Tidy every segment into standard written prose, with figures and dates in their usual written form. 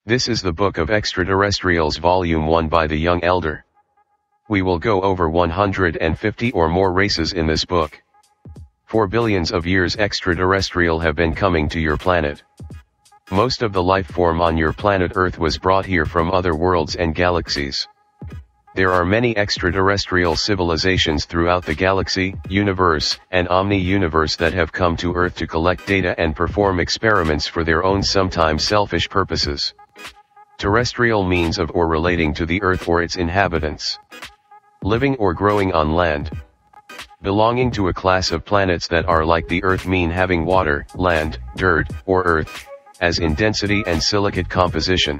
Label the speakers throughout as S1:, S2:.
S1: This is the Book of Extraterrestrials Volume 1 by the Young Elder. We will go over 150 or more races in this book. For billions of years extraterrestrial have been coming to your planet. Most of the life form on your planet Earth was brought here from other worlds and galaxies. There are many extraterrestrial civilizations throughout the galaxy, universe, and omni-universe that have come to Earth to collect data and perform experiments for their own sometimes selfish purposes. Terrestrial means of or relating to the Earth or its inhabitants. Living or growing on land. Belonging to a class of planets that are like the Earth, mean having water, land, dirt, or earth, as in density and silicate composition.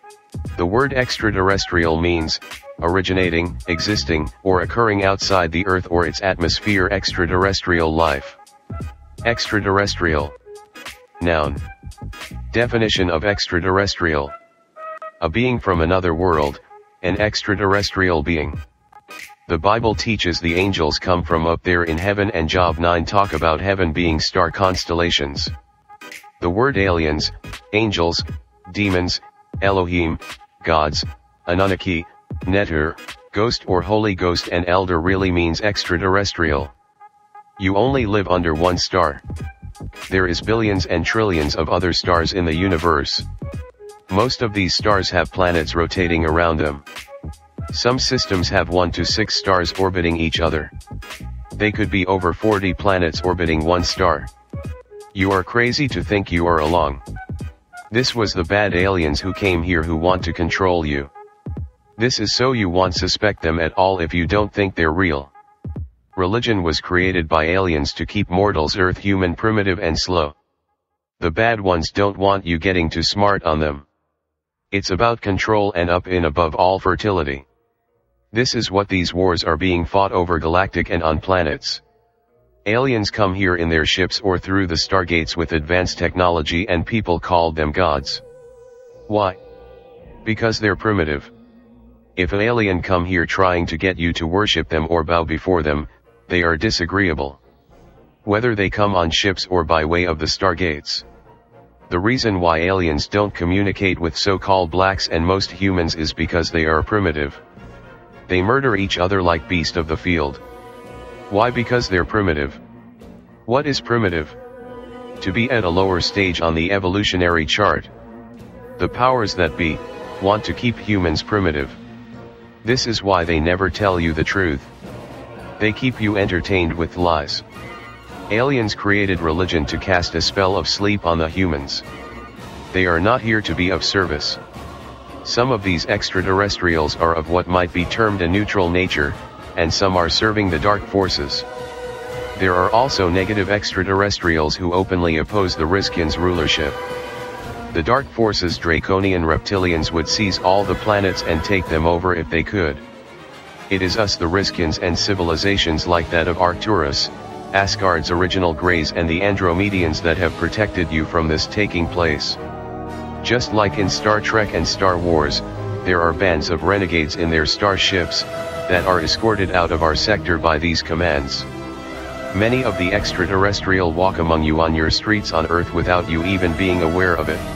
S1: The word extraterrestrial means originating, existing, or occurring outside the Earth or its atmosphere. Extraterrestrial life. Extraterrestrial. Noun. Definition of extraterrestrial. A being from another world, an extraterrestrial being. The Bible teaches the angels come from up there in heaven, and Job 9 talk about heaven being star constellations. The word aliens, angels, demons, Elohim, gods, Anunnaki, Neter, ghost or Holy Ghost, and elder really means extraterrestrial. You only live under one star. There is billions and trillions of other stars in the universe. Most of these stars have planets rotating around them. Some systems have 1 to 6 stars orbiting each other. They could be over 40 planets orbiting one star. You are crazy to think you are alone. This was the bad aliens who came here who want to control you. This is so you won't suspect them at all if you don't think they're real. Religion was created by aliens to keep mortals Earth human, primitive and slow. The bad ones don't want you getting too smart on them. It's about control and up in above all fertility. This is what these wars are being fought over galactic and on planets. Aliens come here in their ships or through the stargates with advanced technology, and people called them gods. Why? Because they're primitive. If an alien come here trying to get you to worship them or bow before them, they are disagreeable. Whether they come on ships or by way of the stargates. The reason why aliens don't communicate with so-called blacks and most humans is because they are primitive. They murder each other like beasts of the field. Why? Because they're primitive. What is primitive? To be at a lower stage on the evolutionary chart. The powers that be want to keep humans primitive. This is why they never tell you the truth. They keep you entertained with lies. Aliens created religion to cast a spell of sleep on the humans. They are not here to be of service. Some of these extraterrestrials are of what might be termed a neutral nature, and some are serving the dark forces. There are also negative extraterrestrials who openly oppose the Riskians' rulership. The dark forces, draconian reptilians, would seize all the planets and take them over if they could. It is us, the Riskians, and civilizations like that of Arcturus, Asgard's original Greys, and the Andromedians that have protected you from this taking place. Just like in Star Trek and Star Wars, there are bands of renegades in their starships that are escorted out of our sector by these commands. Many of the extraterrestrial walk among you on your streets on Earth without you even being aware of it.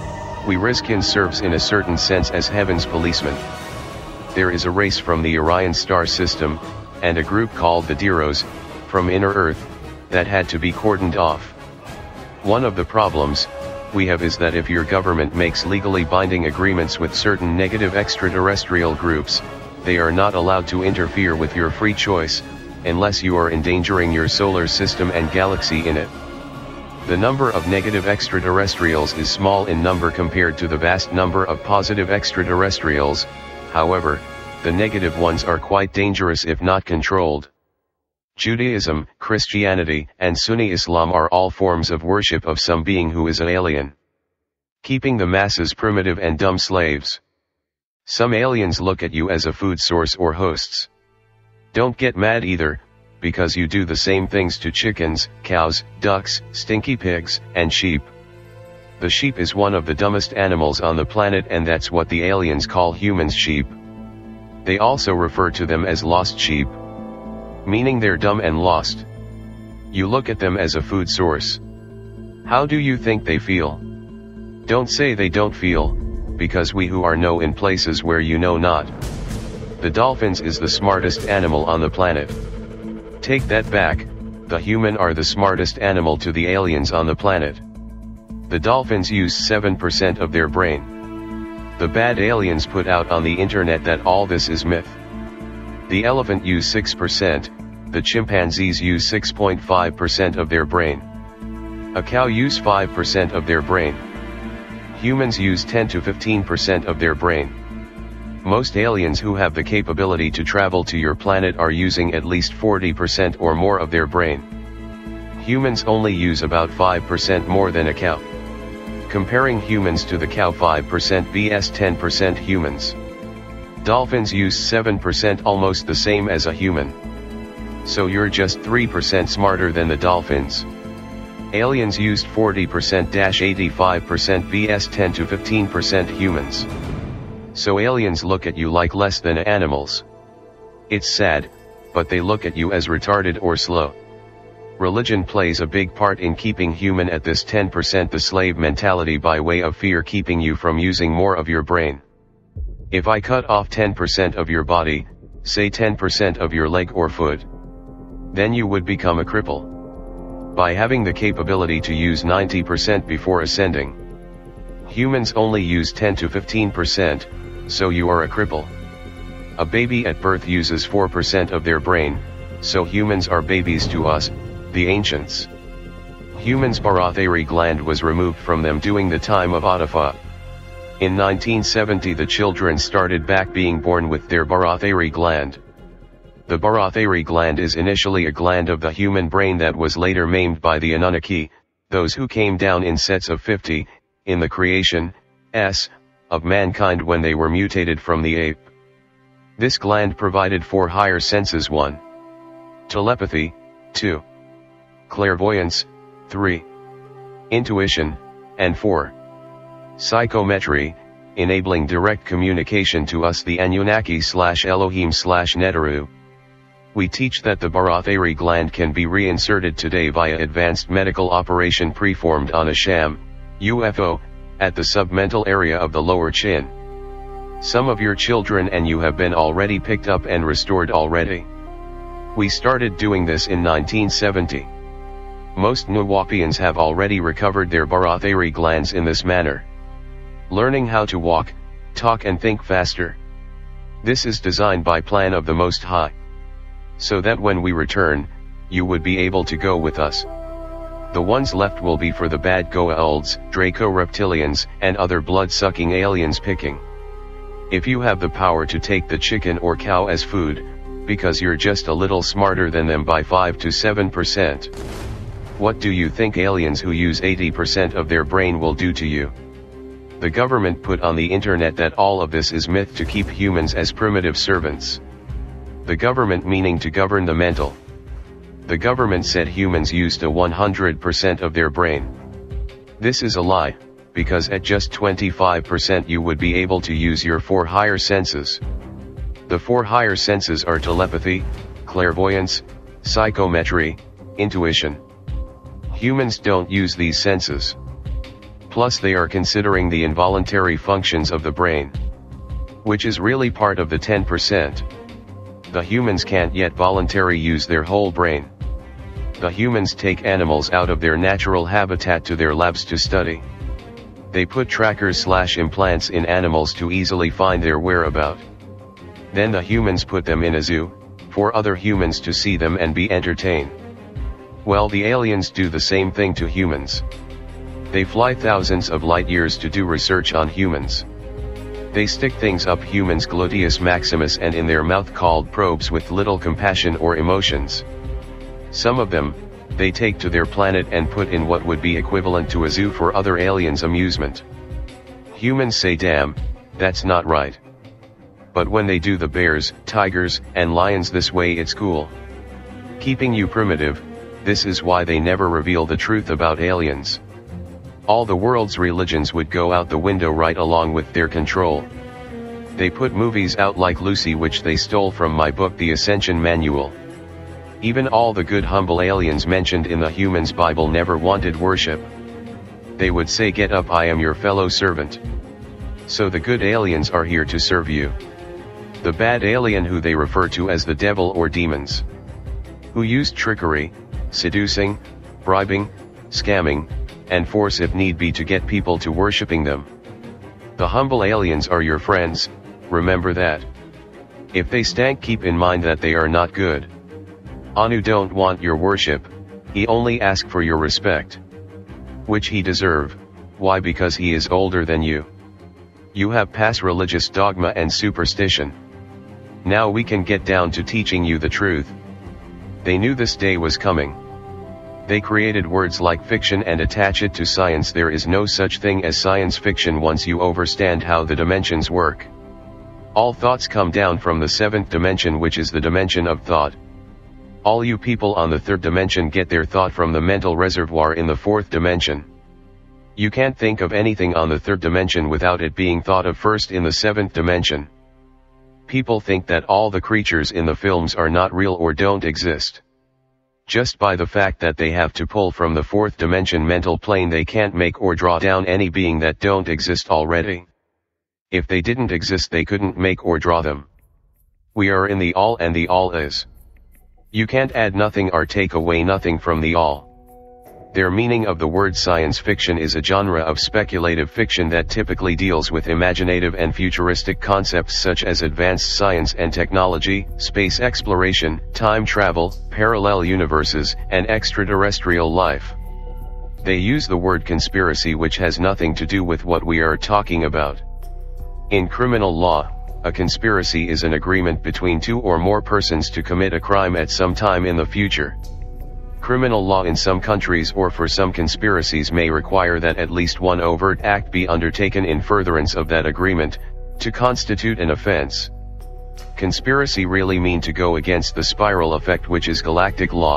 S1: We Riskians serves in a certain sense as heaven's policemen. There is a race from the Orion star system, and a group called the Deros, from inner Earth, that had to be cordoned off. One of the problems we have is that if your government makes legally binding agreements with certain negative extraterrestrial groups, they are not allowed to interfere with your free choice, unless you are endangering your solar system and galaxy in it. The number of negative extraterrestrials is small in number compared to the vast number of positive extraterrestrials. However, the negative ones are quite dangerous if not controlled. Judaism, Christianity, and Sunni Islam are all forms of worship of some being who is an alien, keeping the masses primitive and dumb slaves. Some aliens look at you as a food source or hosts. Don't get mad either, because you do the same things to chickens, cows, ducks, stinky pigs, and sheep. The sheep is one of the dumbest animals on the planet, and that's what the aliens call humans sheep. They also refer to them as lost sheep, meaning they're dumb and lost. You look at them as a food source. How do you think they feel? Don't say they don't feel. because we who are know in places where you know not. The dolphins is the smartest animal on the planet. Take that back, the human are the smartest animal to the aliens on the planet. The dolphins use 7% of their brain. The bad aliens put out on the internet that all this is myth. The elephant use 6%, the chimpanzees use 6.5% of their brain. A cow use 5% of their brain. Humans use 10 to 15% of their brain. Most aliens who have the capability to travel to your planet are using at least 40% or more of their brain. Humans only use about 5% more than a cow. Comparing humans to the cow, 5% vs 10% humans. Dolphins use 7%, almost the same as a human. So you're just 3% smarter than the dolphins. Aliens used 40%-85% vs 10 to 15% humans. So aliens look at you like less than animals. It's sad, but they look at you as retarded or slow. Religion plays a big part in keeping human at this 10%, the slave mentality by way of fear, keeping you from using more of your brain. If I cut off 10% of your body, say 10% of your leg or foot, then you would become a cripple. By having the capability to use 90% before ascending. Humans only use 10 to 15%, so you are a cripple. A baby at birth uses 4% of their brain, so humans are babies to us, the ancients. Humans' barotheric gland was removed from them during the time of Atafa. In 1970 the children started back being born with their barotheric gland. The barotheric gland is initially a gland of the human brain that was later maimed by the Anunnaki, those who came down in sets of 50, in the creation, of mankind when they were mutated from the ape. This gland provided 4 higher senses: 1. Telepathy, 2. Clairvoyance, 3. Intuition, and 4. Psychometry, enabling direct communication to us, the Anunnaki/Elohim/Neteru. We teach that the barotheric gland can be reinserted today via advanced medical operation performed on a sham UFO, at the submental area of the lower chin. Some of your children and you have been already picked up and restored already. We started doing this in 1970. Most Nuwapians have already recovered their barotheric glands in this manner. Learning how to walk, talk and think faster. This is designed by plan of the Most High. So that when we return, you would be able to go with us. The ones left will be for the bad Goa'ulds, Draco-reptilians, and other blood-sucking aliens picking. If you have the power to take the chicken or cow as food, because you're just a little smarter than them by 5 to 7%. What do you think aliens who use 80% of their brain will do to you? The government put on the internet that all of this is myth to keep humans as primitive servants. The government meaning to govern the mental. The government said humans used 100% of their brain. This is a lie, because at just 25% you would be able to use your 4 higher senses. The 4 higher senses are telepathy, clairvoyance, psychometry, intuition. Humans don't use these senses. Plus they are considering the involuntary functions of the brain, which is really part of the 10%. The humans can't yet voluntarily use their whole brain. The humans take animals out of their natural habitat to their labs to study. They put trackers/implants in animals to easily find their whereabouts. Then the humans put them in a zoo, for other humans to see them and be entertained. Well, the aliens do the same thing to humans. They fly thousands of light years to do research on humans. They stick things up humans' gluteus maximus and in their mouth called probes with little compassion or emotions. Some of them, they take to their planet and put in what would be equivalent to a zoo for other aliens' amusement. Humans say, damn, that's not right. But when they do the bears, tigers, and lions this way, it's cool. Keeping you primitive, this is why they never reveal the truth about aliens. All the world's religions would go out the window right along with their control. They put movies out like Lucy, which they stole from my book The Ascension Manual. Even all the good humble aliens mentioned in the Humans Bible never wanted worship. They would say, get up, I am your fellow servant. So the good aliens are here to serve you. The bad alien, who they refer to as the devil or demons, who used trickery, seducing, bribing, scamming, and force if need be to get people to worshipping them. The humble aliens are your friends, remember that. If they stank, keep in mind that they are not good. Anu don't want your worship, he only ask for your respect, which he deserve. Why? Because he is older than you. You have past religious dogma and superstition. Now we can get down to teaching you the truth. They knew this day was coming. They created words like fiction and attach it to science. There is no such thing as science fiction once you understand how the dimensions work. All thoughts come down from the seventh dimension, which is the dimension of thought. All you people on the third dimension get their thought from the mental reservoir in the fourth dimension. You can't think of anything on the third dimension without it being thought of first in the seventh dimension. People think that all the creatures in the films are not real or don't exist. Just by the fact that they have to pull from the fourth dimension mental plane, they can't make or draw down any being that don't exist already. If they didn't exist, they couldn't make or draw them. We are in the all, and the all is. You can't add nothing or take away nothing from the all. Their meaning of the word science fiction is a genre of speculative fiction that typically deals with imaginative and futuristic concepts such as advanced science and technology, space exploration, time travel, parallel universes, and extraterrestrial life. They use the word conspiracy, which has nothing to do with what we are talking about. In criminal law, a conspiracy is an agreement between two or more persons to commit a crime at some time in the future. Criminal law in some countries or for some conspiracies may require that at least one overt act be undertaken in furtherance of that agreement, to constitute an offense. Conspiracy really mean to go against the spiral effect, which is galactic law.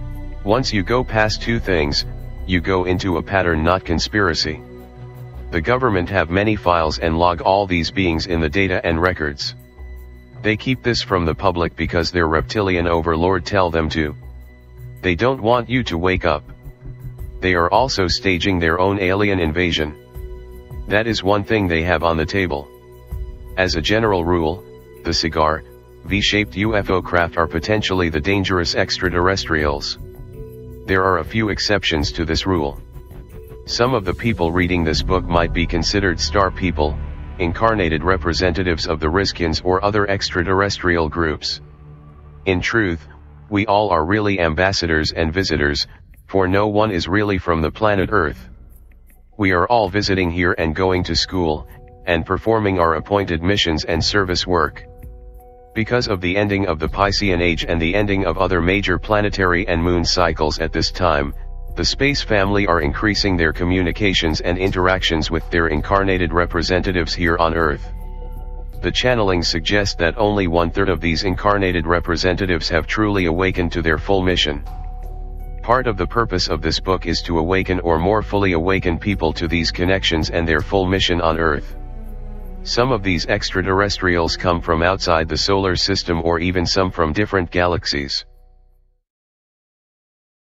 S1: Once you go past two things, you go into a pattern, not conspiracy. The government have many files and log all these beings in the data and records. They keep this from the public because their reptilian overlord tell them to. They don't want you to wake up. They are also staging their own alien invasion. That is one thing they have on the table. As a general rule, the cigar, V-shaped UFO craft are potentially the dangerous extraterrestrials. There are a few exceptions to this rule. Some of the people reading this book might be considered star people, incarnated representatives of the Riskians or other extraterrestrial groups. In truth, we all are really ambassadors and visitors, for no one is really from the planet Earth. We are all visiting here and going to school, and performing our appointed missions and service work. Because of the ending of the Piscean Age and the ending of other major planetary and moon cycles at this time, the space family are increasing their communications and interactions with their incarnated representatives here on Earth. The channelings suggest that only 1/3 of these incarnated representatives have truly awakened to their full mission. Part of the purpose of this book is to awaken or more fully awaken people to these connections and their full mission on Earth. Some of these extraterrestrials come from outside the solar system or even some from different galaxies.